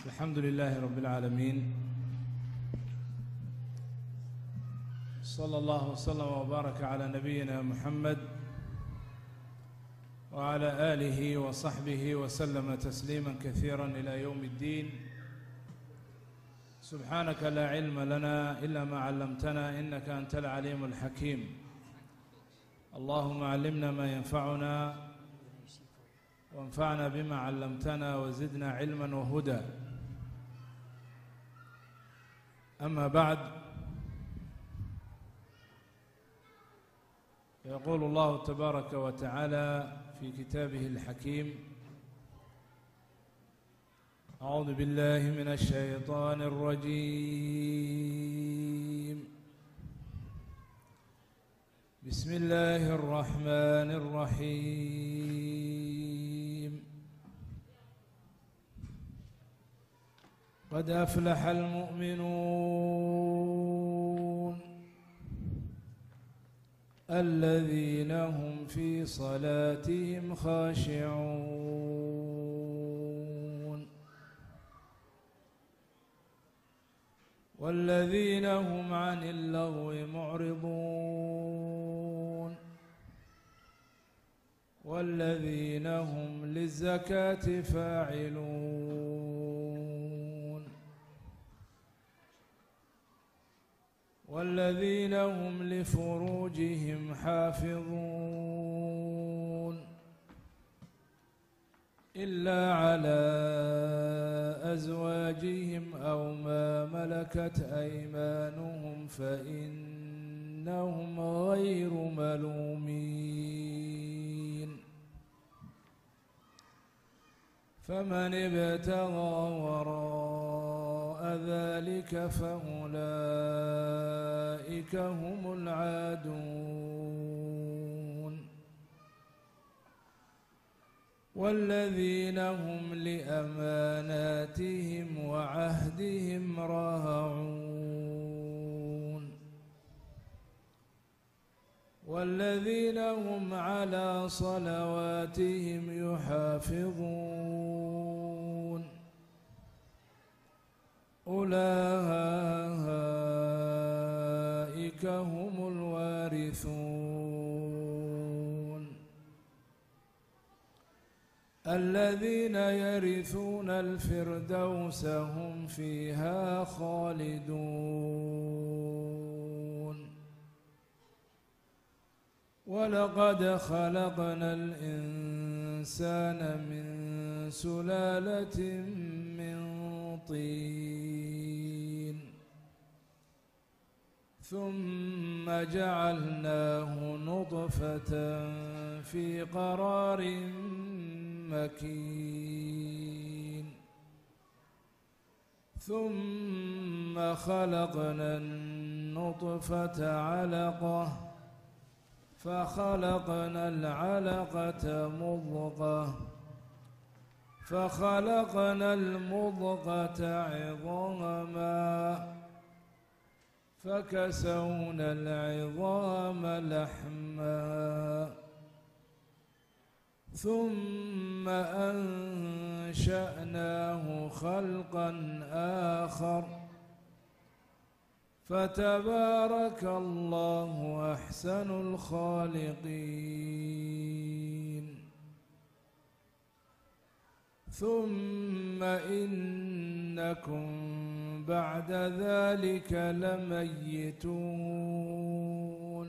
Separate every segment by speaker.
Speaker 1: الحمد لله رب العالمين، صلى الله وسلم وبارك على نبينا محمد وعلى آله وصحبه وسلم تسليما كثيرا إلى يوم الدين. سبحانك لا علم لنا إلا ما علمتنا إنك أنت العليم الحكيم. اللهم علمنا ما ينفعنا وانفعنا بما علمتنا وزدنا علما وهدى. أما بعد، يقول الله تبارك وتعالى في كتابه الحكيم: أعوذ بالله من الشيطان الرجيم. بسم الله الرحمن الرحيم. قد أفلح المؤمنون الذين هم في صلاتهم خاشعون والذين هم عن اللغو معرضون والذين هم للزكاة فاعلون والذين هم لفروجهم حافظون إلا على أزواجهم أو ما ملكت أيمانهم فإنهم غير ملومين. فمن ابتغى وراء ذلك فأولئك هم العادون والذين هم لأماناتهم وعهدهم راعون والذين هم على صلواتهم يحافظون أولئك هم الوارثون الذين يرثون الفردوس هم فيها خالدون. ولقد خلقنا الإنسان من سلالة من طين ثم جعلناه نطفة في قرار مكين ثم خلقنا النطفة علقة فخلقنا العلقة مضغة فخلقنا المضغة عظاما فكسونا العظام لحما ثم أنشأناه خلقا آخر فتبارك الله أحسن الخالقين. ثم إنكم بعد ذلك لميتون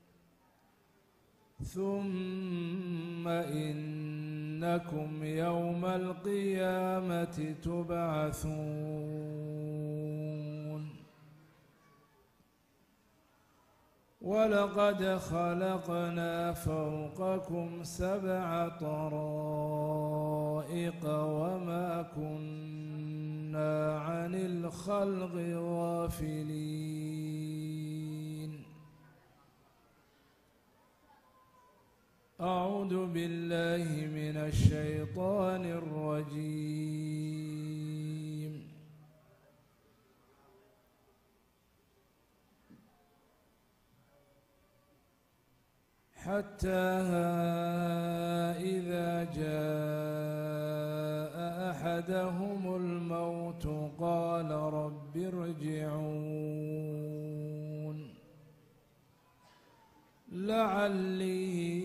Speaker 1: ثم إنكم يوم القيامة تبعثون. ولقد خلقنا فوقكم 7 طرائق وما كنا عن الخلق غافلين. أعوذ بالله من الشيطان الرجيم. حتى إذا جاء أحدهم الموت قال رب ارجعون لعلي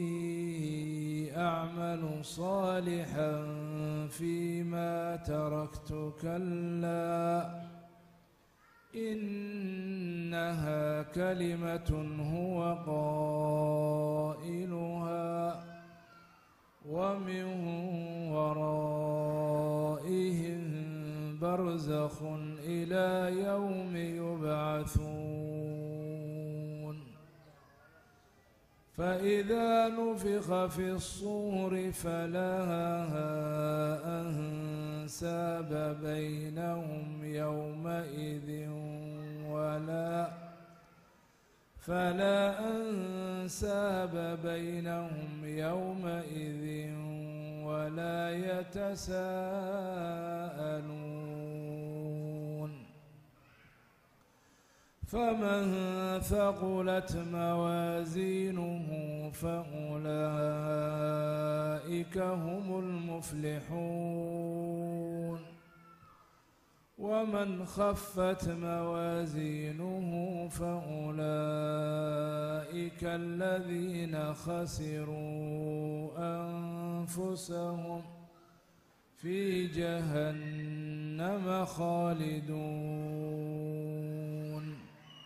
Speaker 1: أعمل صالحا فيما تركت كلا إنها كلمة هو قائلها ومن ورائهم برزخ إلى يوم يبعثون فإذا نفخ في الصور فلا أنساب بينهم يومئذ ولا يتساءلون فمن ثقلت موازينه فأولئك هم المفلحون ومن خفت موازينه فأولئك الذين خسروا أنفسهم في جهنم خالدون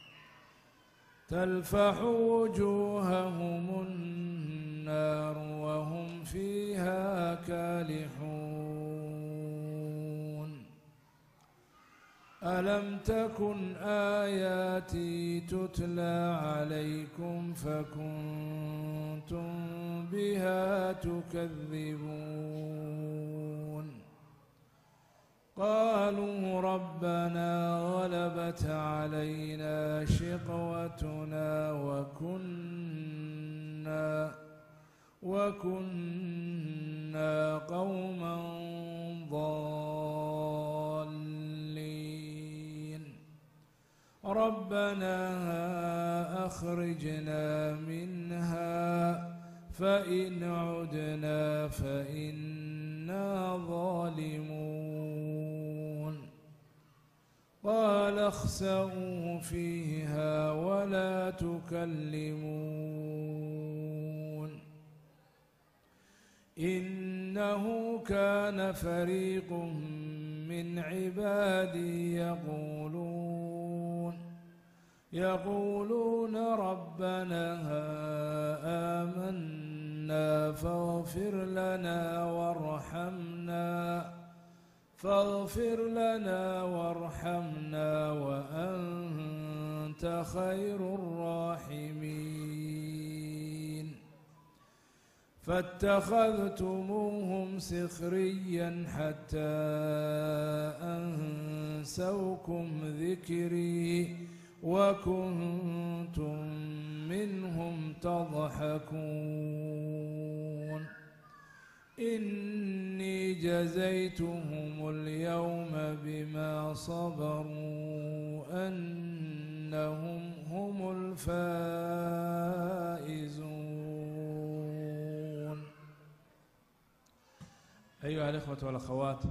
Speaker 1: تلفح وجوههم النار وهم فيها كالحون ألم تكن آياتي تتلى عليكم فكنتم بها تكذبون قالوا ربنا غلبت علينا شقوتنا وكنا قوما ضالين ربنا أخرجنا منها فإن عدنا فإنا ظالمون قال اخسئوا فيها ولا تكلمون إنه كان فريق من عبادي يقولون ربنا آمنا فاغفر لنا وارحمنا وأنت خير الراحمين فاتخذتموهم سخريا حتى أنسوكم ذكري وكنتم منهم تضحكون إني جزيتهم اليوم بما صبروا أنهم هم الفائزون. أيها الإخوة والأخوات،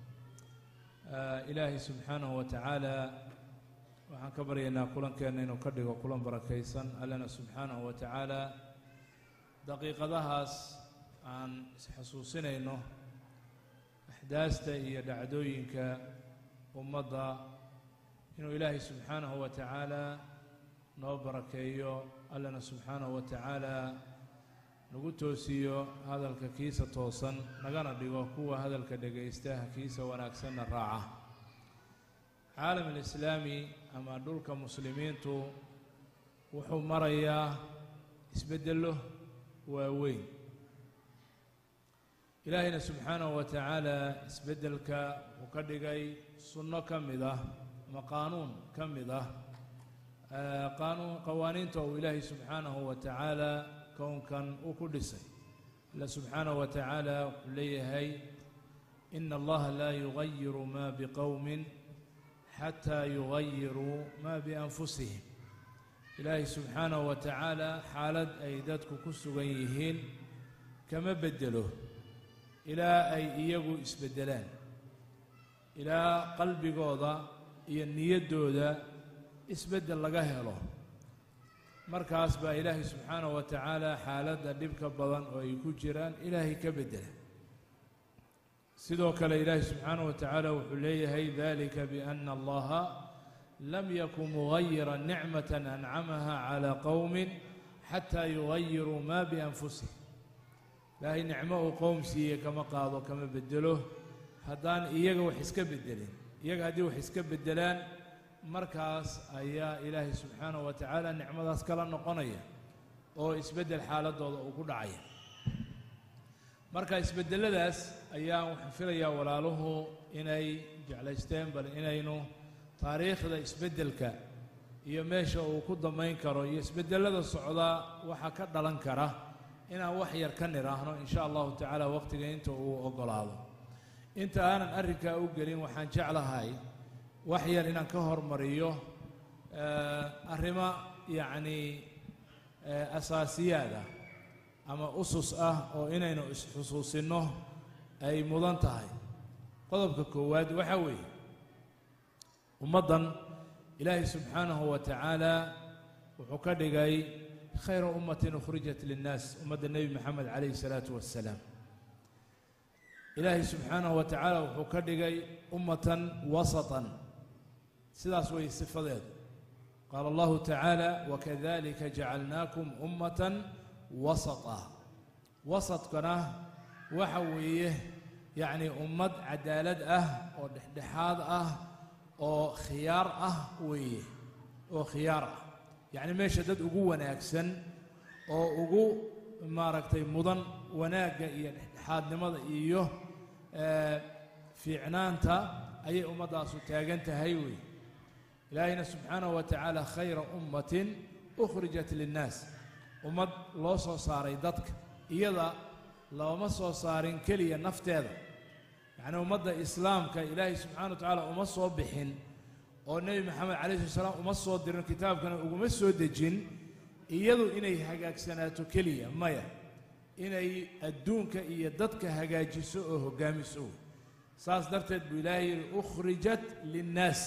Speaker 1: إلهي سبحانه وتعالى waxaan ka baryaynaa kulankeena inuu ka dhigo kulan barakaysan allana subxaanahu wa tacaala daqiiqadahaas aan isxasuusinayno axdaasta iyo dhacdooyinka ummadda inuu ilaahay subxaanahu wa tacaala noo barakeeyo allana subxaanahu wa tacaala nagu toosiyo hadalka kiisa toosan nagana dhigo kuwa hadalka dhegaysta kiisa wanaagsanna raaca. caalam alislaami ama dhulka muslimiintu wuxuu marayaa isbeddello waaweyn. ilaahayna subxaanahu wa tacaala isbeddelka uu ka dhigay sunno ka mid ah ama qaanuun ka mid ah qawaaniinta uu ilaahay subxaanahu wa tacaala kownkan uu ku dhisay. alla subxaanahu wa tacaala wuxuu leeyahay ina allaha laa yugayiru ma biqowmin xataa yugayiruu maa bianfusihim. ilaahay subxaanahu wa tacaala xaalad ay dadku ku sugan yihiin kama beddelo ilaa ay iyagu isbeddelaan. ilaa qalbigooda iyo niyaddooda isbeddel laga helo markaas baa ilaahay subxaanahu wa tacaala xaaladda dhibka badan oo ay ku jiraan ilaahay ka beddela sidoo kale ilaahay subxaanahu wa tacaala wuxuu leeyahay dalika biana allaha lam yakun mugayiran nicmatan ancamaha calaa qowmin xataa yugayiruu maa bianfusihim ilaahay nicmo uu qowm siiye kama qaado kama beddelo haddaan iyaga wax iska beddelin iyaga haddii wax iska beddelaan markaas ayaa ilaahay subxaanahu wa tacaala nicmadaas kala noqonaya oo isbeddel xaaladooda uu ku dhacaya marka isbeddeladaas ayaa waxaan filayaa walaaluhu inay jeclaysteen bal inaynu taariikhda isbeddelka iyo meesha uu ku damayn karo iyo isbeddelada socdaa waxa ka dhalan kara inaan wax yar ka nidhaahno in sha allahu tacaala waqtiga inta uu oggolaado inta aanan arrinkaa u gelin waxaan jeclahay wax yar inaan ka hormariyo arrimo yacni asaasiyaad ah ama usus ah oo inaynu isxusuusinno ay mudan tahay qodobka koowaad waxaa weeye ummaddan ilaahay subxaanahu wa tacaala wuxuu ka dhigay khayra ummatin ukhrijat linnaas ummadda nebi moxamed calayhi salaatu wassalaam ilaahay subxaanahu wa tacaala wuxuu ka dhigay ummatan wasatan sidaas way sifadeedu qaala allahu tacaala wakadalika jacalnaakum ummatan wasata wasadkana waxa weeye yacni ummad cadaalad ah oo dhexdhexaad ah oo khiyaar ah weeye oo khiyaar ah yacni meesha dad ugu wanaagsan oo ugu maaragtay mudan wanaagga iyo dhexdhexaadnimada iyo fiicnaanta ayay ummaddaasu taagan tahay weeye ilaahayna subxaanahu wa tacaala khayra ummatin ukhrijat linnaas ummad loo soo saaray dadka iyada looma soo saarin keliya nafteeda yacnii ummadda islaamka ilaahay subxaana wa tacaala uma soo bixin oo nebi moxamed calayhi salaam uma soo dirin kitaabkana uguma soo dejin iyadu inay hagaagsanaato keliya maya inay adduunka iyo dadka hagaajiso oo hoggaamiso saas darteed buu ilaahay yidhi ukhrijat linnaas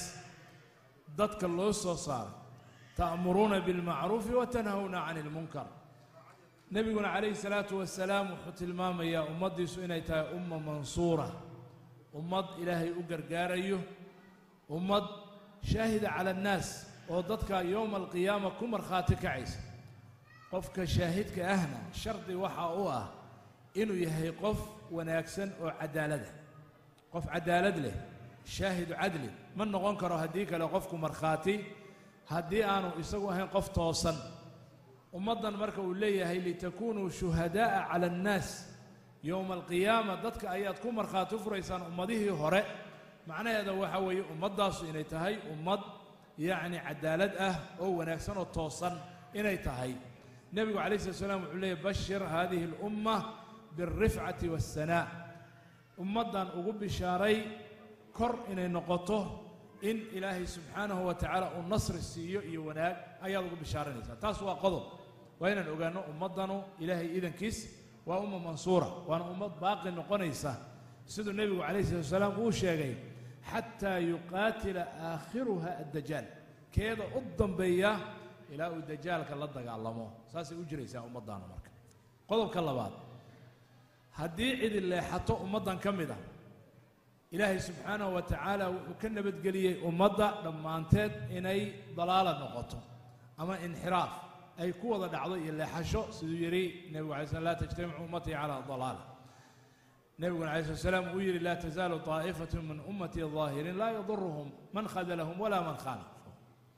Speaker 1: dadka loo soo saaray ta'muruuna bilmacruufi wa tanhawna cani ilmunkar nebiguna calayhi salaatu wasalaam wuxuu tilmaamayaa ummaddiisu inay tahay umma mansuura ummad ilaahay u gargaarayo ummad shaahida cala annaas oo dadka yowma alqiyaama ku markhaati kacaysa qofka shaahidka ahna shardi waxa u ah inuu yahay qof wanaagsan oo cadaalada qof cadaalad leh shaahidu cadli ma noqon karo haddii kale qofku markhaati haddii aanu isagu ahayn qof toosan ummaddan marka uu leeyahay litakunuu shuhadaa'a cala annaas yowma alqiyaama dadka ayaad ku markhaati furaysaan ummadihii hore macnaheeda waxa weeye ummaddaasu inay tahay ummad yacni cadaalad ah oo wanaagsan oo toosan inay tahay nebigu calayhi salatu wasalaam wuxuu leeyahy bashir haadihi alumma bialrifcati waassanaa ummaddan ugu bishaaray kor inay noqoto in ilaahay subxaanahu wa tacaala uu nasri siiyo iyo wanaag ayaad ugu bishaaranaysaa taas waa qodob waa inaan ogaanno ummaddanu ilaahay idankiis waa umma mansuura waana ummad baaqi noqonaysa siduu nebigu calayhi salatu wasalaam uu sheegay xataa yuqaatila aakhiruha addajaal keeda u dambeeya ilaa uu dajaalka la dagaalamo saasay u jiraysaa ummaddaanu marka qodobka labaad haddii cidi leexato ummaddan ka mid ah ilaahay subxaanahu wa tacaala wuxuu ka nabadgeliyey ummadda dhammaanteed inay dalaala noqoto ama inxiraaf ay ku wada dhacdo iyo leexasho siduu yidhi nebigu alay slam laa tajtamicu ummatii calaa dalaala nebiguna alay slat slaam uu yidhi laa tazaalu taa'ifatu min ummatii daahiriin laa yaduruhum man khadalahum walaa man khaalafahum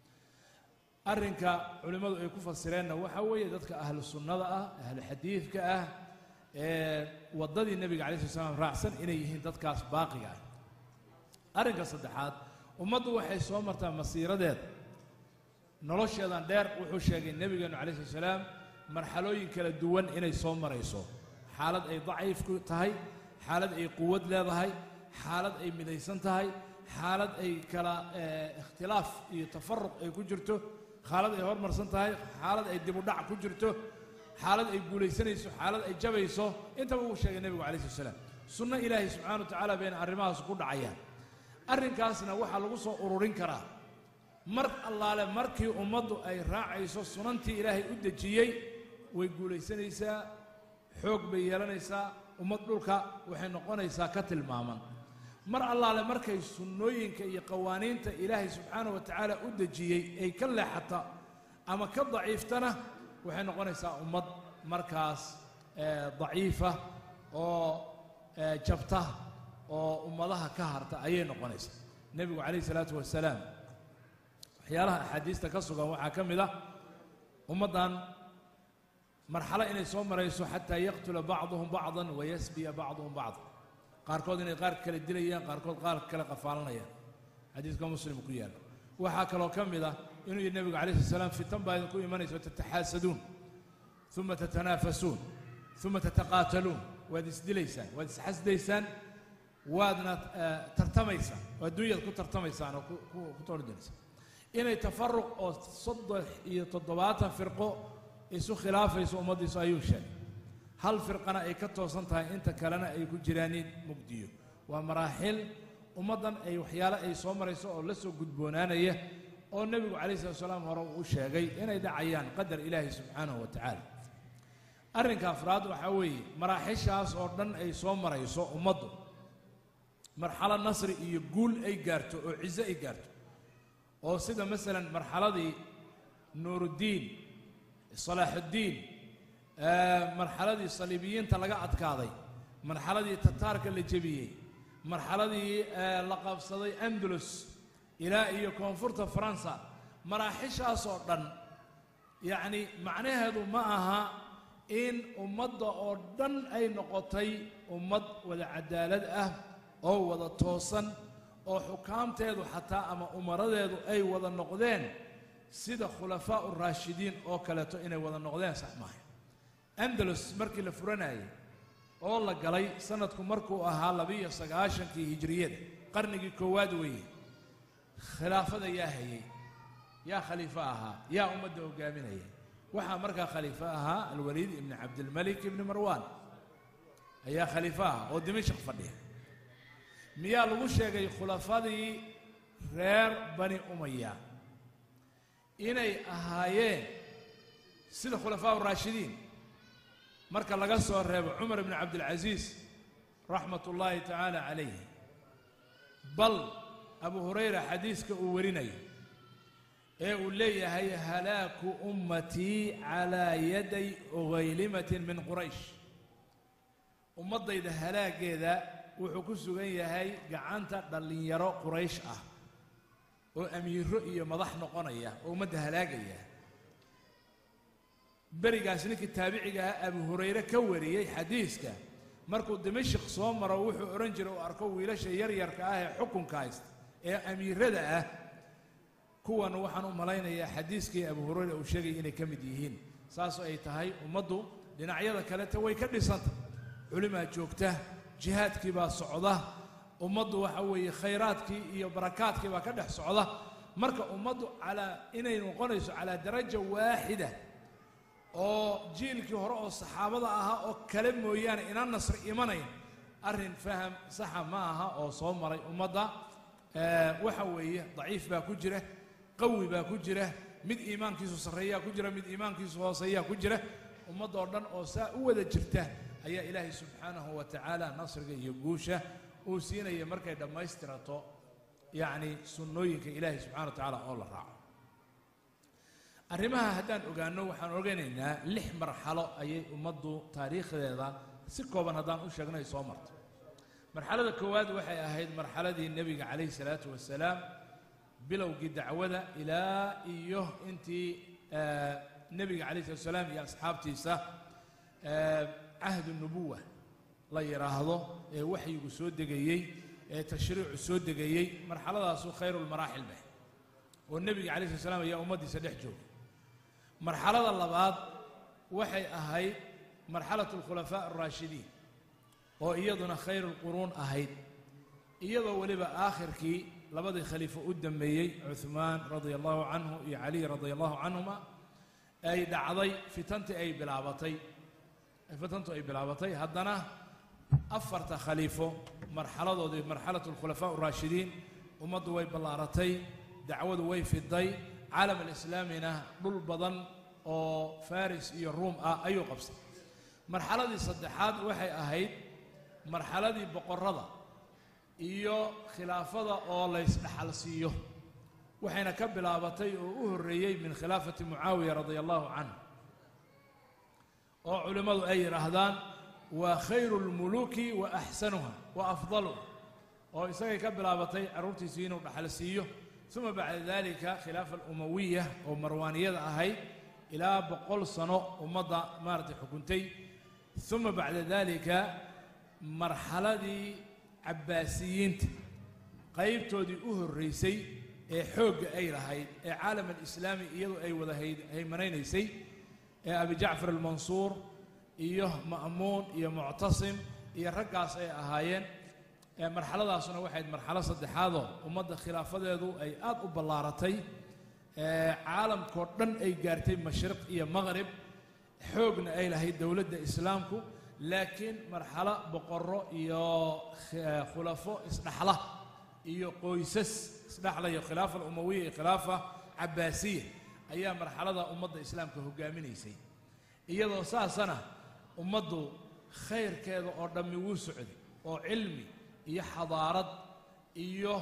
Speaker 1: arrinka culimmadu ay ku fasireenna waxaa weeye dadka ahlu sunnada ah ahlu xadiidka ah ee waddadii nebiga alay slat slam raacsan inay yihiin dadkaas baaqiga ah arrinka saddexaad ummaddu waxay soo martaa masiiradeeda nolosheedan dheer wuxuu sheegay nebigeenu calayhi salatu wasalaam marxalooyin kala duwan inay soo marayso xaalad ay daciif ku tahay xaalad ay quwad leedahay xaalad ay midaysan tahay xaalad ay kala ikhtilaaf iyo tafaruq ay ku jirto xaalad ay hormarsan tahay xaalad ay dib u dhac ku jirto xaalad ay guulaysanayso xaalad ay jabayso intaba uu sheegay nebigu calayhi salatu wasalaam sunno ilaahay subxaana wa tacaala bayna arrimahaas ku dhacayaan arrinkaasna waxaa lagu soo ururin karaa mar allaale markii ummaddu ay raacayso sunantii ilaahay u dejiyey way guulaysanaysaa xoog bay yeelanaysaa ummad dhulka waxay noqonaysaa ka tilmaaman mar allaale markay sunnooyinka iyo qawaaniinta ilaahay subxaanahu wa tacaala u dejiyey ay ka leexata ama ka daciiftana waxay noqonaysaa ummad markaas daciifa oo jabta oo ummadaha ka harta ayay noqonaysaa nebigu calayhi salaatu wasalaam waxyaalaha axaadiista ka sugan waxaa ka mid ah ummaddan marxalo inay soo marayso xataa yaqtula bacduhum bacdan wayasbiya bacduhum bacdan qaarkood inay qaar kale dilayaan qaarkood qaar kale qafaalanayaan xadiiska muslim ku yaala waxaa kaloo ka mid ah inuu yidhi nebigu calayhi salaam fitan baa idinku imanayso tataxaasaduun uma tatanaafasuun uma tataqaataluun waad isdilaysaan waad isxasdaysaan waadna tartamaysaan oo adduunyada ku tartamaysaan oo ku toordinaysaan inay tafaruq oo 37 firqo isu khilaafayso ummaddiisu ayuu sheegay hal firqana ay ka toosan tahay inta kalena ay ku jiraan mugdiyo waa maraaxil ummaddan ay waxyaalo ay soo marayso oo la soo gudboonaanaya oo nebigu calayhi salaatu wasalaam hore uu sheegay inay dhacayaan qadar ilaahi subxaanahu wa tacaala arrinka afraad waxaa weeye maraaxishaas oo dhan ay soo marayso ummaddu marxalo nasri iyo guul ay gaarto oo cizo ay gaarto oo sida masalan marxaladii nuuruddiin salaaxuddiin marxaladii saliibiyiinta laga adkaaday marxaladii tataarka la jebiyey marxaladii la qabsaday andalus ilaa iyo koonfurta faransa maraaxishaas oo dhan yacni macnaheedu ma aha in ummadda oo dhan ay noqotay ummad wada cadaalad ah oo wada toosan oo xukaamteedu xataa ama umaradeedu ay wada noqdeen sida khulafaa uraashidiin oo kaleeto inay wada noqdeen sax maaha andalus markii la furanayay oo la galay sanadku markuu ahaa 29 hijriyada qarnigii koowaad weeye khilaafada yaa hayay yaa khaliifo ahaa yaa ummadda hogaaminaya waxaa markaa khaliifo ahaa alwaliid ibni cabdilmalik ibni marwaan ayaa khaliifo ah oo dimashq fadhiya miyaa lagu sheegay khulafadii reer bani umaya inay ahaayeen sida khulafaa uraashidiin marka laga soo reebo cumar ibn cabdilcasiis raxmat ullaahi tacaala calayh bal abu hurayra xadiiska uu warinayo ee uu leeyahay halaaku ummatii calaa yaday ugaylimatin min quraysh ummaddayda halaageeda wuxuu ku sugan yahay gacanta dhallinyaro quraysh ah oo amiiro iyo madax noqonaya oo ummadda halaagaya berigaas ninkii taabiciga ah abu hurayre ka wariyey xadiiska markuu dimashq soo maro wuxuu oran jiray oo arko wiilasha yaryarka ah ee xukunka haysta ee amiirada ah kuwan waxaan u malaynayaa xadiiskii abu hurayre uu sheegay inay ka mid yihiin saas ay tahay ummaddu dhinacyada kaleta way ka dhisanta culimaa joogta jihaadkii baa socda ummaddu waxa weeye khayraadkii iyo barakaadkii baa ka dhex socda marka ummaddu inay noqonayso calaa daraja waaxida oo jiilkii hore oo saxaabada ahaa oo kale mooyaane inaan nasri imanayn arrin faham saxa ma aha oo soo maray ummadda waxa weeye daciif baa ku jira qawi baa ku jira mid iimaankiisu sarreeyaa ku jira mid iimaankiisu hooseeyaa ku jira ummadoo dhan oo saa u wada jirta ayaa ilaahay subxaanahu wa tacaala nasriga iyo guusha uu siinaya markay dhammaystirato yacni sunnooyinka ilaahay subxana wa tacaala oo la raaco arrimaha haddaan ogaanno waxaan oganaynaa 6 marxalo ayay ummaddu taariikhdeeda si kooban haddaan u sheegnay soo marto marxalada koowaad waxay ahayd marxaladii nebiga calayhi salaatu wasalaam bilowgii dacwada ilaa iyo intii nebiga calayhi salatu wasalaam iyo asxaabtiisa cahdu nubuwa la yidhaahdo ee waxyigu soo degayey ee tashriicu soo degayey marxaladaasu khayrulmaraaxil beh oo nebiga calayhi salatu wasalaam ayaa ummaddiisa dhex joogay marxalada labaad waxay ahayd marxalatu alkhulafaa alraashidiin oo iyaduna khayrulquruun ahayd iyadoo weliba aakhirkii labadii khaliifo u dambeeyey cuhmaan radia allahu canhu iyo cali radia allahu canhuma ay dhacday fitantu ay bilaabatay haddana 4 khaliifo marxaladoodii marxalatu alkhulafaa alraashidiin ummaddu way ballaaratay dacwadu way fiday caalam alislaamina dhul badan oo faris iyo ruum ah ayuu qabsaday marxaladii saddexaad waxay ahayd marxaladii boqorrada iyo khilaafada oo la isdhaxal siiyo waxayna ka bilaabatay oo u horreeyay min khilaafati mucaawiya radiyallahu canhu oo culimadu ay yiraahdaan waa khayru lmuluki wa axsanuha wa afdaluha oo isagay ka bilaabatay carruurtiisii inuu dhaxal siiyo uma bacda dalika khilaafa alumawiya oo marwaaniyada ahayd ilaa 100 sano ummadda maaragtay xukuntay uma bacda dalika marxaladii cabbaasiyiinta qaybtoodii u horreysay ee xoogga ay lahayd ee caalam alislaami iyadu ay wada haymanaynaysay ee abi jacfar almansuur iyo ma'muun iyo muctasim iyo raggaas ay ahaayeen marxaladaasuna waxay ahayd marxalo saddexaadoo ummadda khilaafadeedu ay aad u ballaaratay caalamkoo dhan ay gaartay mashriq iyo maqrib xoogna ay lahayd dowladda islaamku laakiin marxalo boqorro iyo khulafo isdhaxla iyo qoysas isdhaxlayo khilaafa alumawiya iyo khilaafa cabbaasiya ayaa marxalada ummadda islaamka hogaaminaysay iyadoo saasana ummaddu khayrkeeda oo dhammi wuu socday oo cilmi iyo xadaarad iyo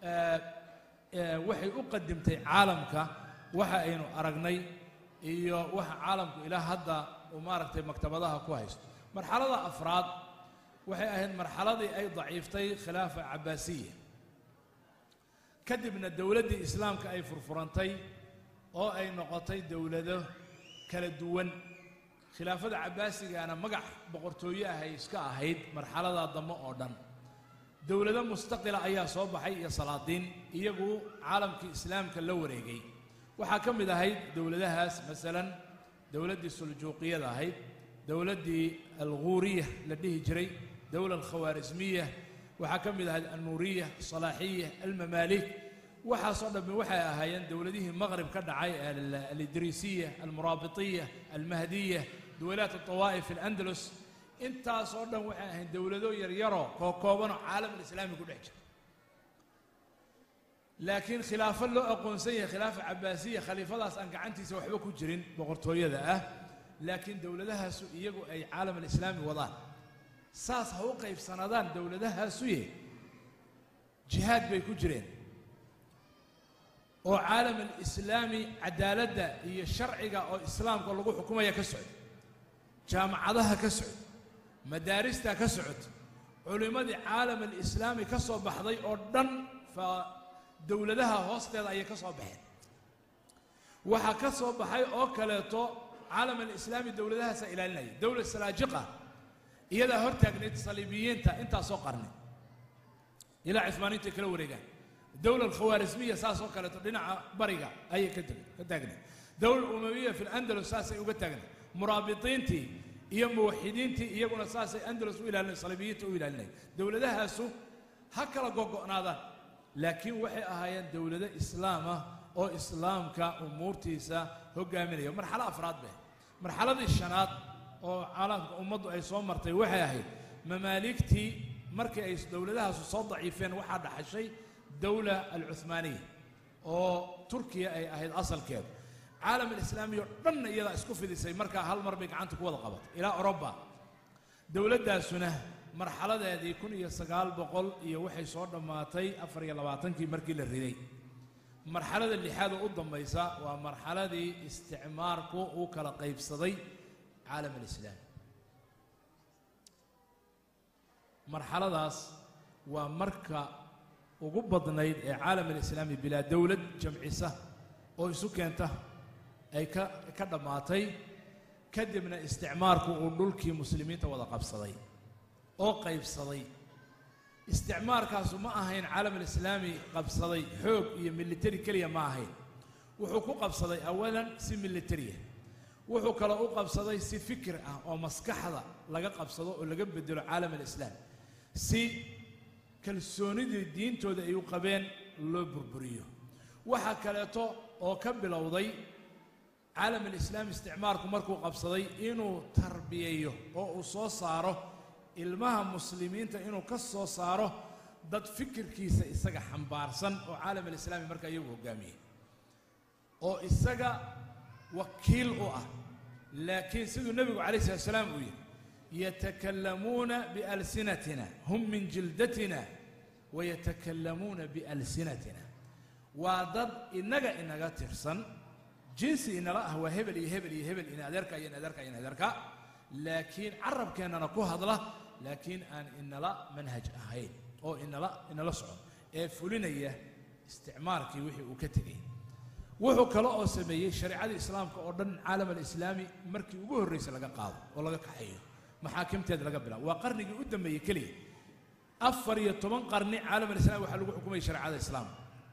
Speaker 1: waxay u qadimtay caalamka waxa aynu aragnay iyo waxa caalamku ilaa hadda uu maaragtay maktabadaha ku haysto marxalada afraad waxay ahayd marxaladii ay daciiftay khilaafa cabbaasiya kadibna dowladdii islaamka ay furfurantay oo ay noqotay dowlado kala duwan khilaafada cabbaasigaana magac boqortooyo ahay iska ahayd marxaladaa dambe oo dhan dowlado mustaqila ayaa soo baxay iyo salaadiin iyagu caalamkii islaamka la wareegay waxaa ka mid ahayd dowladahaas masalan dowladdii suljuuqiyada ahayd dowladdii alguuriya la dhihi jiray dowla alkhawaarismiya waxaa ka mid ahayd alnuuriya asalaaxiya almamaalik waxaasoo dhammi waxay ahaayeen dowladihii maqrib ka dhacay alidriisiya almuraabitiya almahdiya dowlaat altawaa'if alandalus intaasoo dhan waxay ahayn dowlado yaryaroo kookoobanoo caalam alislaami ku dhex jira laakiin khilaafo loo aqoonsan yahay khilaafa cabbaasiya khaliifadaas aan gacantiisa waxba ku jirin boqortooyada ah laakiin dowladahaasu iyagu ay caalam alislaami wadaan saas ha u qaybsanadaan dowladahaasuye jihaad bay ku jireen oo caalam alislaami cadaaladda iyo sharciga oo islaamka lagu xukumaya ka socda jaamacadaha ka socda madaarista ka socota culimmadii caalam alislaami ka soo baxday oo dhan fa dowladaha hoosteeda ayay ka soo baxeen waxaa ka soo baxay oo kaleeto caalam alislaami dowladahaasaa ilaalinaya dowla salaajiqa iyadaa hor taagnayd saliibiyiinta intaasoo qarni ilaa cismaaniinta kala wareegaan dowla alkhawaarismiya saas oo kaleeto dhinaca bariga ayay ka taagnayd dowla umawiya fi landalus saasay uga taagnayd muraabitiintii iyo muwaxidiintii iyaguna saasay andalus u ilaalinay saliibiyiinta u ilaalinay dowladahaasu ha kala gogo'naadaan laakiin waxay ahaayeen dowlado islaam ah oo islaamka umuurtiisa hogaaminaya marxalo afraad bay marxaladii shanaad oo caalamka ummaddu ay soo martay waxay ahayd mamaaligtii markii ay dowladahaasu soo daciifeen waxaa dhaxashay dowla alcuthmaaniya oo turkiya ay ahayd asalkeedu caalam alislaami oo dhanna iyadaa isku fidisay markaa hal mar bay gacanta ku wada qabatay ilaa oroba dowladdaasuna marxaladeedii 1900 iyo waxay soo dhammaatay 24kii markii la riday marxalada lixaad oo u dambaysa waa marxaladii isticmaarku uu kala qaybsaday caalam alislaami marxaladaas waa marka ugu badnayd ee caalam alislaami bilaa dowlad jamcisa oo isu keenta ay ka dhammaatay kadibna isticmaarku uu dhulkii muslimiinta wada qabsaday oo qaybsaday isticmaarkaasu ma ahayn caalam alislaami qabsaday xoog iyo military keliya ma ahayn wuxuu ku qabsaday awalan si militariya wuxuu kale u qabsaday si fikir ah oo maskaxda laga qabsado oo laga bedelo caalam alislaami si kalsoonidii diintooda ay u qabeen loo burburiyo waxaa kaleeto oo ka bilowday caalam alislaami isticmaarku markuu qabsaday inuu tarbiyeeyo oo uu soo saaro ilmaha muslimiinta inuu ka soo saaro dad fikirkiisa isaga xambaarsan oo caalam alislaami marka iyagu hogaamiyey oo isaga wakiil u ah laakiin siduu nabigu calayhi salaatu wasalaam uu yidhi yatakallamuuna bialsinatina hum min jildatina wayatakallamuuna bialsinatina waa dad inaga tirsan jinsi inala ah waa hebel iyo hebel iyo hebel in adeerka iyo adeerka iyo adeerka laakiin carabkeennana ku hadla laakiin aan inala manhaj ahayn oo inala socon ee fulinaya isticmaalkii wixii uu ka tegey wuxuu kale oo sameeyey shariicada islaamka oo dhan caalam alislaami markii ugu horreysay laga qaado oo laga kaxeeyo maxaakimteeda laga bilaabo waa qarnigii u dambeeyey keliya 14 qarni caalam alislaami waxaa lagu xukumayay shariicada islaamka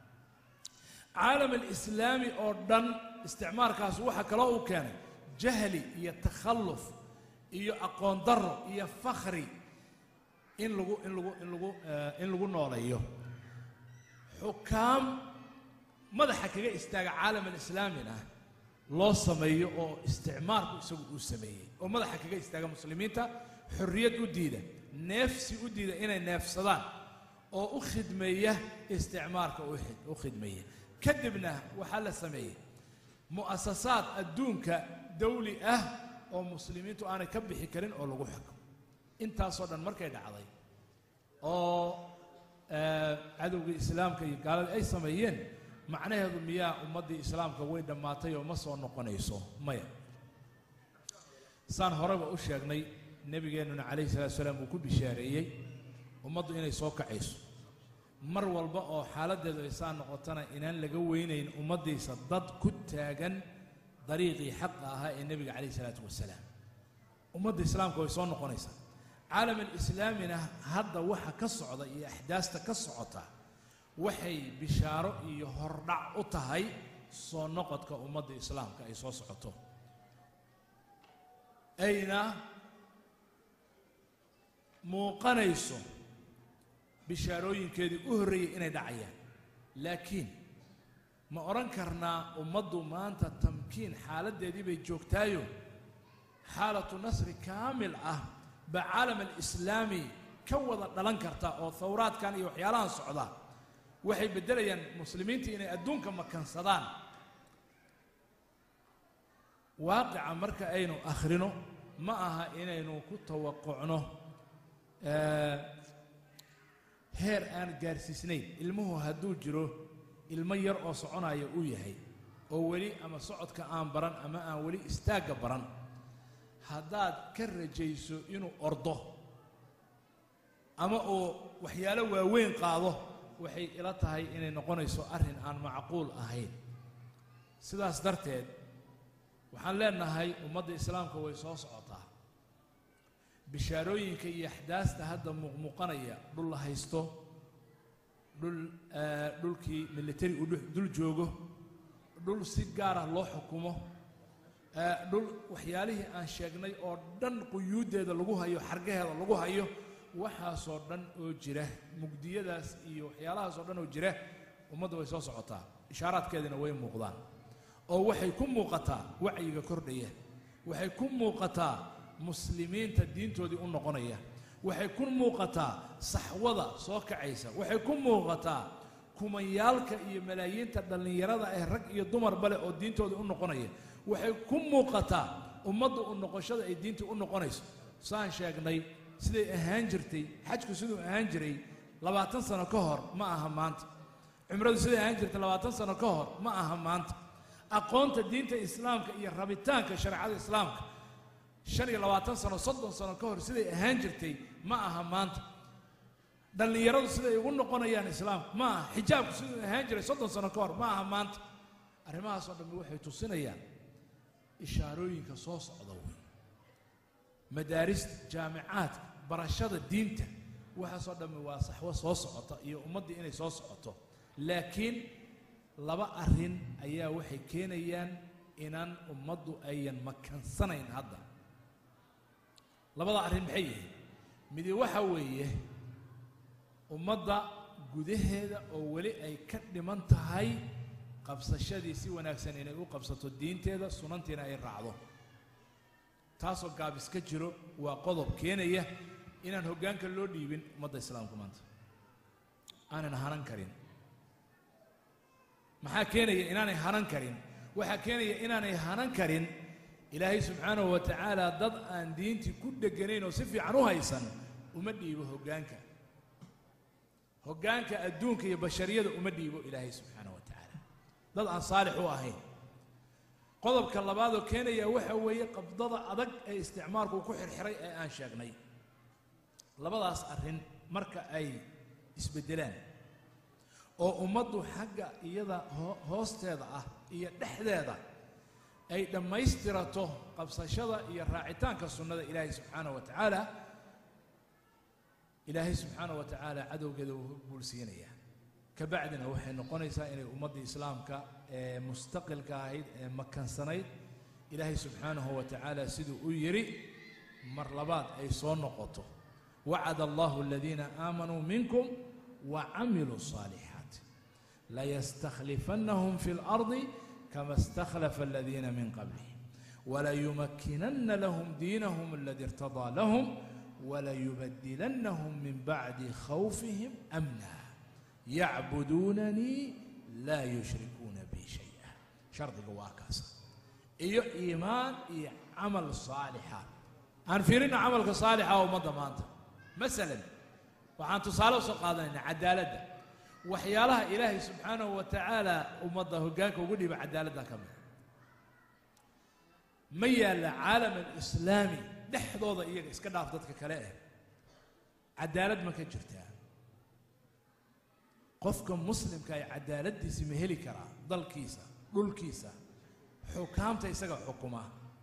Speaker 1: caalam alislaami oo dhan isticmaalkaas waxa kale uu keenay jahli iyo takhalluf iyo aqoon darro iyo fakhri in lagu nooleeyo xukaam madaxa kaga istaaga caalam alislaamina loo sameeyo oo isticmaalku isagu uu sameeyey oo madaxa kaga istaaga muslimiinta xorriyad u diida neefsi u diida inay neefsadaan oo u khidmeeya isticmaalka u khidmeeya kadibna waxaa la sameeyey mu'asasaad adduunka dawli ah oo muslimiintu aanay ka bixi karin oo lagu xukumo intaasoo dhan markay dhacday oo cadowgii islaamka iyo gaalada ay sameeyeen macnaheedu miyaa ummaddii islaamka way dhammaatay oo ma soo noqonayso maya saan horeba u sheegnay nabigeennuna calayhi salaatu wasalaam uu ku bishaareeyey ummaddu inay soo kacayso mar walba oo xaaladdeedu ay saa noqotana inaan laga weynayn ummaddiisa dad ku taagan dariiqii xaqa ahaa ee nebiga calayhi salaatu wasalaam ummadda islaamka way soo noqonaysaa caalam alislaamina hadda waxa ka socda iyo axdaasta ka socota waxay bishaaro iyo hordhac u tahay soo noqodka ummadda islaamka ay soo socoto ayna muuqanayso bishaarooyinkeedii u horreeyey inay dhacayaan laakiin ma odhan karnaa ummaddu maanta tamkiin xaaladdeedii bay joogtaayo xaalatu nasri kaamil ah baa caalam alislaami ka wada dhalan karta oo thawraadkan iyo waxyaalahan socda waxay beddelayaan muslimiinta inay adduunka makansadaan waaqica marka aynu akhrino ma aha inaynu ku tawaqucno heer aan gaarsiisnayn ilmuhu hadduu jiro ilmo yar oo soconaya uu yahay oo weli ama socodka aan baran ama aan weli istaagga baran haddaad ka rajayso inuu ordo ama uu waxyaalo waaweyn qaado waxay ila tahay inay noqonayso arrin aan macquul ahayn sidaas darteed waxaan leenahay ummadda islaamka way soo socotaa bishaarooyinka iyo axdaasta hadda muuqanaya dhul la haysto dhulkii military uu dul joogo dhul si gaar ah loo xukumo dhul waxyaalihii aan sheegnay oo dhan quyuuddeeda lagu hayo xargaheeda lagu hayo waxaasoo dhan oo jira mugdiyadaas iyo waxyaalahaasoo dhan oo jira ummadda way soo socotaa ishaaraadkeedina way muuqdaan oo waxay ku muuqataa wacyiga kordhaya waxay ku muuqataa muslimiinta diintoodii u noqonaya waxay ku muuqataa saxwada soo kacaysa waxay ku muuqataa kumayaalka iyo malaayiinta dhallinyarada ee rag iyo dumarba leh oo diintooda u noqonaya waxay ku muuqataa ummadda u noqoshada ay diinta u noqonayso saan sheegnay siday ahaan jirtay xajku siduu ahaan jiray 20 sano ka hor ma aha maanta cumradu siday ahaan jirtay 20 sano ka hor ma aha maanta aqoonta diinta islaamka iyo rabitaanka shareecada islaamka 25 sano 30 sano ka hor siday ahaan jirtay ma aha maanta dhallinyaradu siday ugu noqonayaan islaamka ma aha xijaabku siduu ahaan jiray 30 sano ka hor ma aha maanta arrimahaasoo dhammi waxay tusinayaan ishaarooyinka soo socda wey madaarista jaamicaadka barashada diinta waxaasoo dhammi waa saxwo soo socota iyo ummaddii inay soo socoto laakiin laba arrin ayaa waxay keenayaan inaan ummaddu ayan makansanayn hadda labada arrin maxay yihiin midi waxa weeye ummadda gudaheeda oo weli ay ka dhiman tahay qabsashadii si wanaagsan inay u qabsato diinteeda sunantiina ay raacdo taasoo gaabis ka jiro waa qodob keenaya inaan hoggaanka loo dhiibin ummadda islaamka maanta aanan hanan karin maxaa keenaya inaanay hanan karin waxa keenaya inaanay hanan karin ilaahay subxaanahu wa tacaala dad aan diintii ku dheganayn oo si fiican u haysan uma dhiibo hoggaanka adduunka iyo bashariyada uma dhiibo ilaahay subxaanahu wa tacaala dad aan saalix u ahayn qodobka labaad oo keenaya waxa weeye qabdada adag ee isticmaalku ku xirxiray ee aan sheegnay labadaas arrin marka ay isbedelaan oo ummaddu xagga iyada hoosteeda ah iyo dhexdeeda ay dhammaystirato qabsashada iyo raacitaanka sunnada ilaahay subxaanahu wa tacaala ilaahay subxaanahu wa tacaala cadowgeeda uu guulsiinaya ka bacdina waxay noqonaysaa inay ummadda islaamka ee mustaqilka ahayd ee makansanayd ilaahay subxaanahu wa tacaala siduu u yidhi mar labaad ay soo noqoto wacada allahu aladiina aamanuu minkum wacamiluu الصaalixaat layastakhlifannahum fi اlardi kama istakhlafa aladiina min qablihim walayumakkinanna lahum diinahum aladi irtadaa lahum walayubadilannahum min bacdi khawfihim amna yacbuduunanii laa yushrikuuna bi shay'a shardiga waa kaas iyo iimaan iyo camal saalixa aan fiirino camalka saalixa oo ummadda maanta masalan waxaan tusaale usoo qaadanaynaa cadaaladda waxyaalaha ilaahay subxaanahu wa tacaala ummadda hoggaanka ugu dhiiba cadaaladda ka mida ma yaalla caalam alislaami dhexdooda iyaga iska dhaaf dadka kale ah cadaalad ma ka jirtaa qofka muslimka ay cadaaladdiisi ma heli karaa dalkiisa dhulkiisa xukaamta isaga xukuma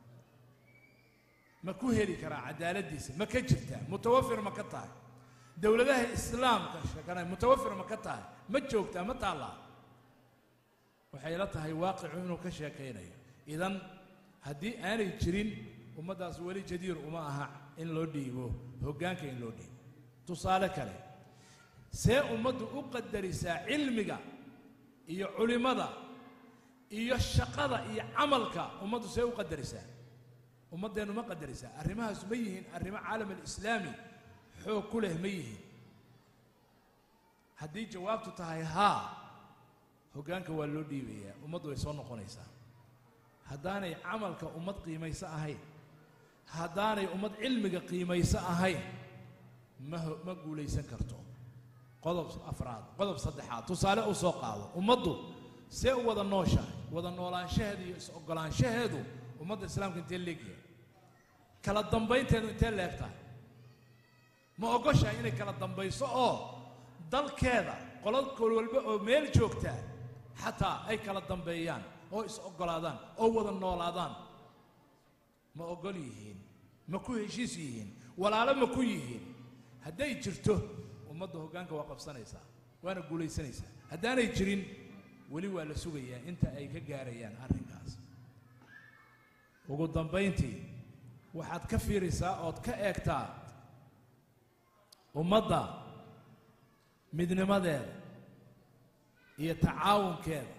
Speaker 1: ma ku heli karaa cadaaladdiisa ma ka jirtaa mutawafir ma ka tahay dowladaha islaamka shakana mutawafir ma ka tahay ma joogtaa ma taallaa waxay la tahay waaqicu inuu ka sheekaynayo idan haddii aanay jirin ummaddaas weli jadiir uma aha in loo dhiibo hoggaanka in loo dhiibo tusaale kale see ummaddu u qadarisaa cilmiga iyo culimada iyo shaqada iyo camalka ummaddu see u qadarisaa ummaddeennu ma qadarisaa arrimahaas ma yihiin arrimo caalam alislaami xoog ku leh ma yihiin haddii jawaabtu tahay haa hoggaanka waa loo dhiibayaa ummaddu way soo noqonaysaa haddaanay camalka ummad qiimayso ahayn haddaanay ummad cilmiga qiimayso ahayn ma guulaysan karto qodob afraad qodob saddexaad tusaale u soo qaado ummaddu see u wada nooshahay wada noolaanshaheedu iyo is-oggolaanshaheedu ummadda islaamka intee leegyahay kala dambaynteedu intee leegtahay ma ogoshahay inay kala dambayso oo dalkeeda qolad walba oo meel joogtaa xataa ay kala dambeeyaan oo is-oggolaadaan oo wada noolaadaan ma oggol yihiin ma ku heshiis yihiin walaalo ma ku yihiin hadday jirto ummadda hoggaanka waa qabsanaysaa waana guulaysanaysaa haddaanay jirin weli waa la sugayaa inta ay ka gaarayaan arrinkaas ugu dambayntii waxaad ka fiirisaa ood ka eegtaa ummadda midnimadeeda iyo tacaawunkeeda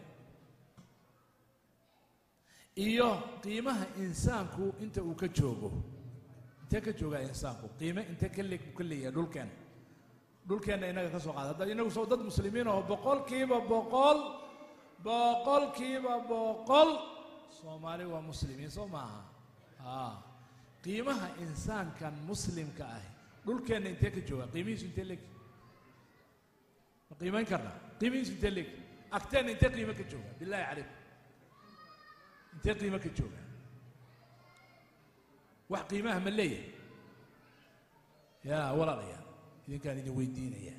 Speaker 1: iyo qiimaha insaanku inta uu ka joogo intee ka joogaa insaanku qiime intee ka leeyahay dhulkeenna innaga ka soo qaada hadda innagu soo dad muslimiin oo boqolkiiba boqol soomaali waa muslimiin soo maaha qiimaha insaankan muslimka ah dhulkeenna intee ka joogaa qiimihiisu intee leeg ma qiimayn karnaa qiimihiisu intee leeg agteenna intee qiimo ka joogaa bilaahi calaykum intee qiimo ka joogaa wax qiimaha ma leeyahay yaa walaalayaal idinkaan idin weydiinaya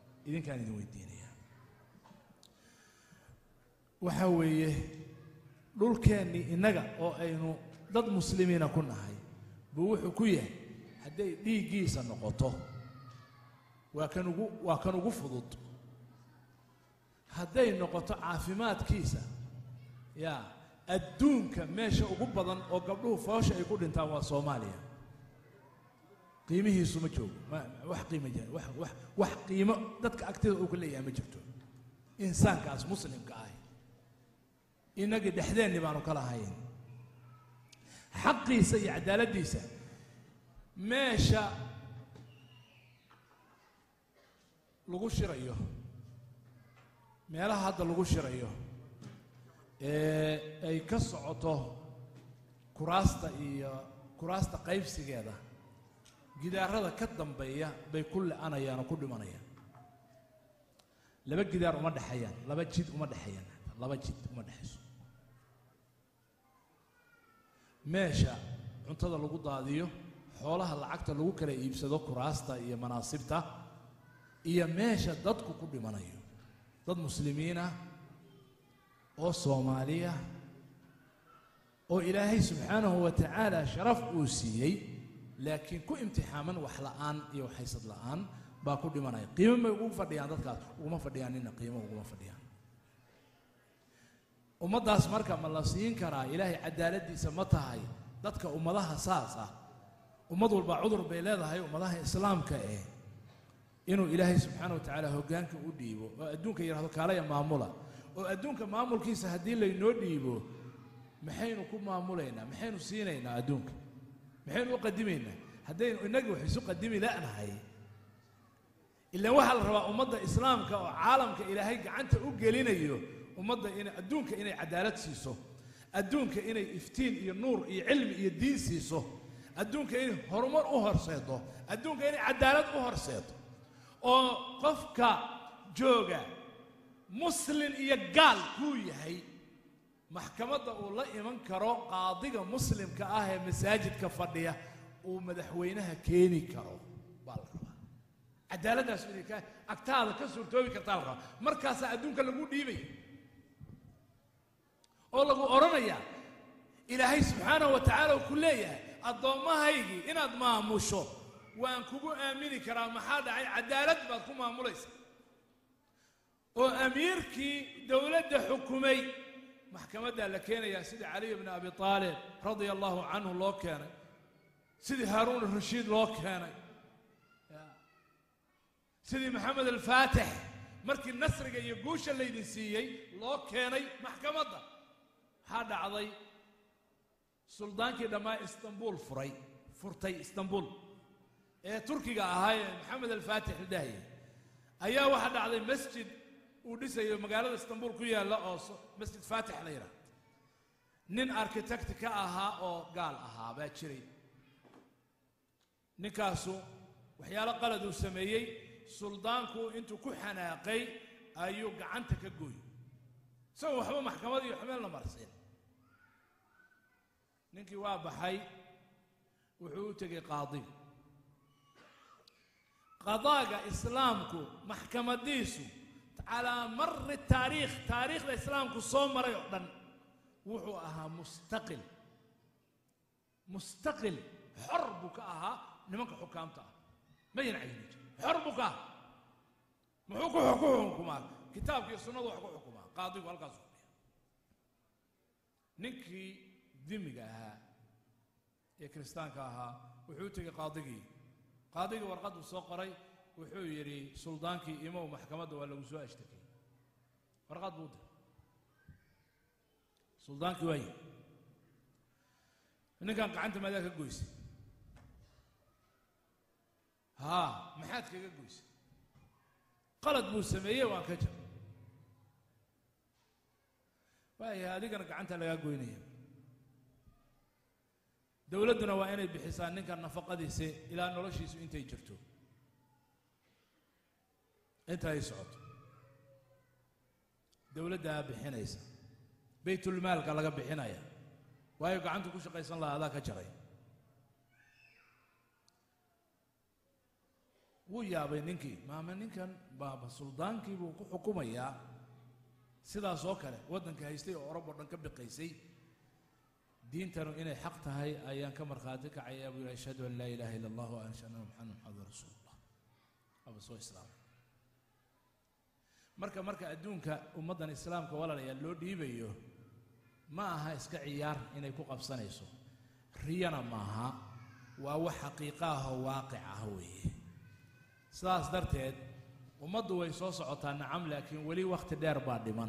Speaker 1: waxaa weeye dhulkeennii innaga oo aynu dad muslimiina ku nahay buu wuxuu ku yahay hadday dhiiggiisa noqoto waa kan ugu fudud hadday noqoto caafimaadkiisa yaa adduunka meesha ugu badan oo gabdhuhu foosha ay ku dhintaan waa Soomaaliya qiimihiisu ma joogo wax qiimo jira wax qiimo dadka agteeda uu ku leeyahay ma jirto insaankaas muslimka ah inaga dhexdeenni baanu kala hayn xaqiisa iyo cadaaladiisa meesha lagu shirayo meelaha hadda lagu shirayo ay ka socoto kuraasta qaybsigeeda gidaarada ka dambeeya bay ku la'anayaan oo ku dhimanayaan laba gidaar uma dhaxayaan laba jid uma dhaxayso meesha cuntada lagu daadiyo xoolaha lacagta lagu kala iibsado kuraasta iyo manaasibta iyo meesha dadku ku dhimanayo dad muslimiin ah oo Soomaaliya oo Ilaahay subxaanahu wa ta'ala sharaf uu siiyay laakiin ku imtixaaman wax la'aan iyo haysad la'aan baa ku dhimanaya qiimo ma ugu fadhiyaan dadkaas uma fadhiyaan in qiimo ugu fadhiyaan ummadaas marka ma la siin karaa Ilaahay cadaaladiisa ma tahay dadka ummadaha saas ah ummad walba cudur bay leedahay ummadaha islaamka inuu Ilaahay subxaanahu wa ta'ala hoggaanka u dhiibo oo adduunka yiraahdo kaalaya maamula oo adduunka maamulkiisa hadii la inoo dhiibo maxaynu ku maamuleynaa maxaynu siineynaa adduunka maxaynu u qadimeynaa hadaynu inagu wax isu qadimi laanahay illa waxa la rabaa ummadda islaamka oo caalamka Ilaahay gacanta u gelinayo ummadda in adduunka inay cadaalad siiso adduunka inay iftiin iyo nuur iyo cilmi iyo diin siiso adduunka inay horumar u horseedo adduunka inay cadaalad u horseedo oo qofka jooga muslim iyo gaal ku yahay maxkamadda uu la iman karo qaadiga muslimka ah ee masaajidka fadhiya uu madaxweynaha keeni karo baa la rabaa cadaaladaas inay ka agtaada ka suurtoobi kartaa la rabaa markaas adduunka lagu dhiibay oo lagu oranaya Ilaahay subxaanahu wa ta'ala ku leeyahay adoomahaygi inaad maamusho waan kugu aamini karaa maxaa dhacay cadaalad baad ku maamulaysaa oo amiirkii dawladda xukumay maxkamadda la keenaya sida Ali ibn Abi Talib radiyallahu anhu loo keenay sida Harun al-Rashid loo keenay sida Muhammad al-Fatih markii nasriga iyo guusha leedin siiyay loo keenay maxkamadda ha dhacday suldaankii dhamaa Istanbul furtay Istanbul ee Turkiga ahaa Muhammad al-Fatih ilaahay ayaa waxa dhacday masjid uu dhisayo magaalada Istanbul ku yaala oo masjid Fatih la yiraahdo nin architect ka ahaa oo gaal ahaa baa jiray ninkaasu waxyaalo qalad uu sameeyay suldaanku intuu ku xanaaqay ayuu gacanta ka gooyay soo waxba maxkamad iyo xumeel la marsiin ninkii waa baxay wuxuu u tagay qaadiga qadaaga islaamku maxkamadiisu على مر التاريخ تاريخ الإسلام كصوم مرة يقدن وحوها مستقل حربك نمك حكامتها ما ينعيني حربك محوك حكومكما كتابك السنة وحكو حكومها قاضي والقاضي نكي دمجها يا كريستان كاها وحوتك قاضي ورقد وسوقري wuxuu yiri suldaankii imaam maxkamadda waa lagu soo ashtakay warqad buu diray suldaankii way ninkan gacanta maada ka goysay maxaad kaga goysay qalad buu sameeyay waan ka jir way adigana gacanta laga goynaya dawladuna waa inay bixisaa ninkan nafaqadiisa ilaa noloshiisu intay jirto انت هي سعود دولتها بحنيسه بيت المال قال لك بحنايا وايو قعنتو كو شقيسن لا هذا كجري ويا بينكي ما منكن بابا سلطانكي بو حكوميا sidaas oo kale wadanka haystay oo Europe dhan ka biqaysay diintanu inay xaq tahay ayaan ka marxaati ka cayaabo ilaa ashhadu an la ilaha illa allah wa anna muhammadan rasuulullah aba soo islaam marka adduunka ummadan islaamka walaalayaal loo dhiibayo ma aha iska ciyaar inay ku qabsanayso riyana maaha waa wax xaqiiqo ah oo waaqic ah weeye sidaas darteed ummaddu way soo socotaa nacam laakiin wali waqti dheer baa dhiman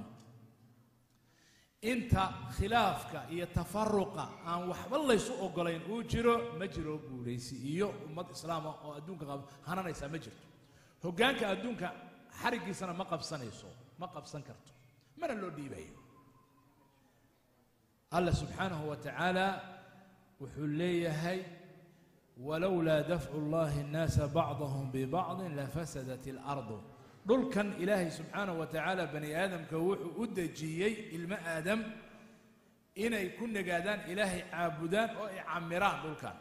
Speaker 1: inta khilaafka iyo tafarruqa aan waxba la isu ogolayn uu jiro ma jiro guuleysi iyo ummad islaam oo adduunka hananaysa ma jirto hoggaanka adduunka xarigiisana ma qabsanayso ما قبسن كرتو من اللو ديبايو الله سبحانه وتعالى وحليه هي ولولا دفع الله الناس بعضهم ببعض لفسدت الأرض دول كان إلهي سبحانه وتعالى بني آدم كوح أدجيي الماء آدم إن يكون قادان إلهي عابدان أو عمران دول كان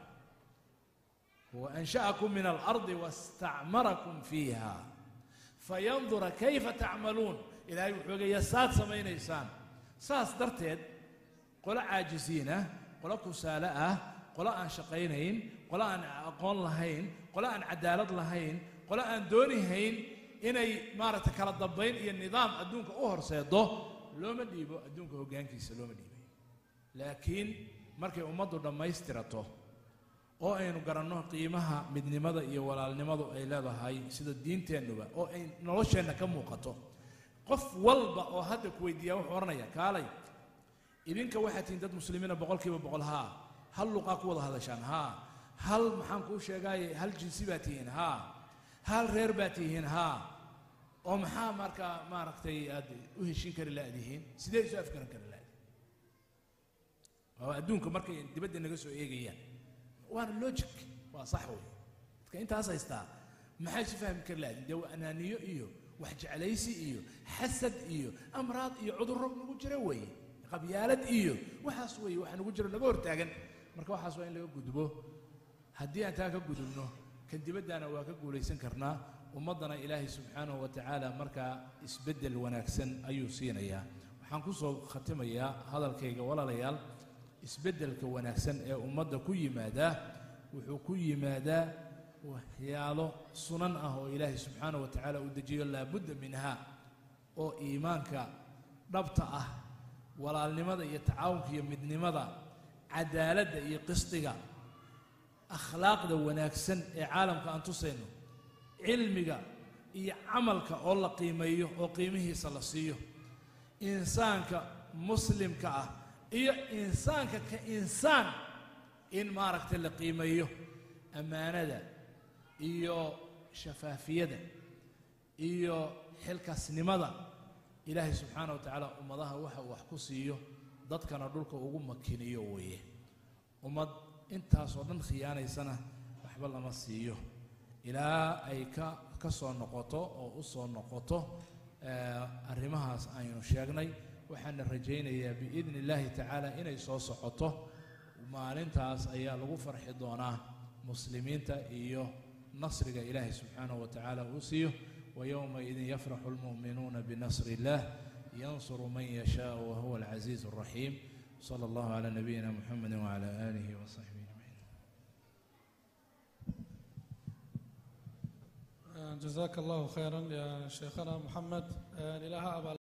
Speaker 1: وأنشأكم من الأرض واستعمركم فيها فينظر كيف تعملون إلهي وحوقي يساد سمين إنسان ساس درتين قل عاجزين قل كسالة قل أن شقينين قل أن أقول لهين قل أن عدالة لهين قل أن دونيهين إني مارة كلا الضبين إن النظام أدونك أهر سيده لو ما ديبو أدونك هو جانكيس لو ما ديبو لكن مركي أمضوا لما يسترته oo aynu garanno qiimaha midnimada iyo walaalnimadu ay leedahay sida diinteennuba oo ay nolosheenna ka muuqato qof walba oo hadda ku weydiiya wuxuu oranayaa kaalay idinka waxaad tihiin dad muslimiina boqolkiiba boqol haa hal luqa ku wada hadashaan haa hal maxaan kuu sheegay hal jinsi baa tihiin haa hal reer baa tihiin haa oo maxaa markaa maaragtay aad u heshin kari laadihiin sidee isu afgaran kari laadihiin waa adduunka markay dibadda naga soo eegayaan وانا لوجيك وصحوي انت هسيستا ما حاش فاهم كرلاد دو انانيو ايو وحج عليسي ايو حسد ايو امراض ايو عذر نغو جروي قبيالد ايو waxaas way waxaan ugu jiro laga hortaagan marka waxaas waa in laga gudbo hadii aan taa ka gudubno kan dibadana waa ka guuleysan karnaa ummadana ilaahay subhanahu wa ta'ala marka isbedel wanaagsan ayuu siinaya waxaan ku soo khatimayaa hadalkayga walaalayaal isbedelka wanaagsan ee ummadda ku yimaada wuxuu ku yimaadaa waxyaalo sunan ah oo ilaahay subxaanahu wa tacaala uu dejiyo laabudda minha oo iimaanka dhabta ah walaalnimada iyo tacaawunka iyo midnimada cadaaladda iyo qisdiga akhlaaqda wanaagsan ee caalamka aan tusayno cilmiga iyo camalka oo la qiimeeyo oo qiimihiisa la siiyo insaanka muslimka ah iyo insaanka ka insaan in maaragtay la qiimeeyo amaanada iyo shafaafiyada iyo xilkaasnimada ilaahay subxaanahu wa tacaala ummadaha waxa uu wax ku siiyo dadkana dhulka ugu makiniyo weeye ummad intaasoo dhan khiyaanaysana waxba lama siiyo ilaa ay ka soo noqoto oo u soo noqoto arrimahaas aynu sheegnay waxaan rajaynayaa biidni illaahi tacaala inay soo socoto maalintaas ayaa lagu farxi doonaa muslimiinta iyo nasriga ilaahay subxaanahu wa tacaala uu siiyo ويومئذ يفرح المؤمنون بنصر الله ينصر من يشاء وهو العزيز الرحيم صلى الله على نبينا محمد وعلى آله وصحبه أجمعين.
Speaker 2: جزاك الله خيرا يا شيخنا محمد. إله أبا